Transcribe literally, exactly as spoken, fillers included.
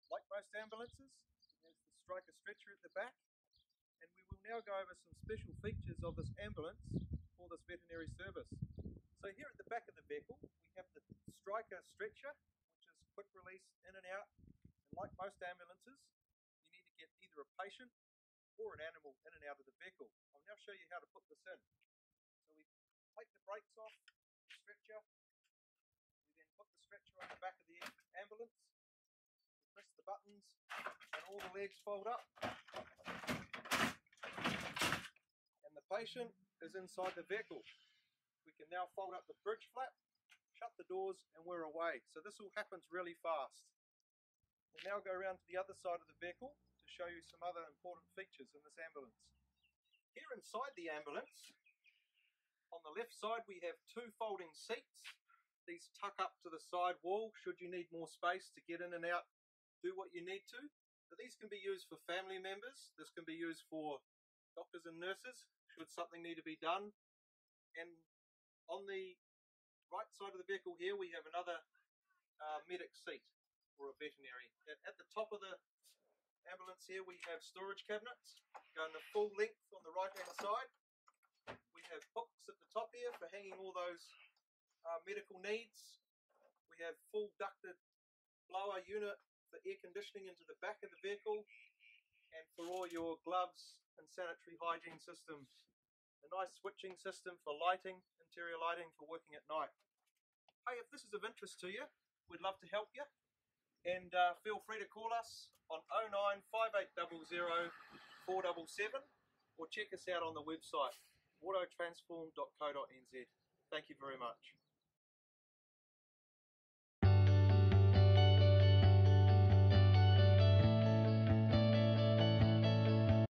like most ambulances, it has the striker stretcher at the back, and we will now go over some special features of this ambulance for this veterinary service. So here at the back of the vehicle, we have the striker stretcher, which is quick release in and out, and like most ambulances, you need to get either a patient or an animal in and out of the vehicle. I'll now show you how to put this in. So we take the brakes off the stretcher, we then put the stretcher on the back of the ambulance, we press the buttons and all the legs fold up, and the patient is inside the vehicle. We can now fold up the bridge flap, shut the doors, and we're away. So this all happens really fast. We'll now go around to the other side of the vehicle to show you some other important features in this ambulance. Here inside the ambulance, on the left side we have two folding seats. These tuck up to the side wall should you need more space to get in and out, do what you need to. But these can be used for family members. This can be used for doctors and nurses should something need to be done. And on the right side of the vehicle here we have another uh, medic seat for a veterinary. At the top of the ambulance here we have storage cabinets going the full length on the right hand side. We have hooks at the top here for hanging all those uh, medical needs. We have full ducted blower unit for air conditioning into the back of the vehicle, and for all your gloves and sanitary hygiene systems. A nice switching system for lighting, interior lighting for working at night. Hey, if this is of interest to you, we'd love to help you. And uh, feel free to call us on oh nine five eight zero zero four seven seven or check us out on the website auto transform dot co dot n z. Thank you very much.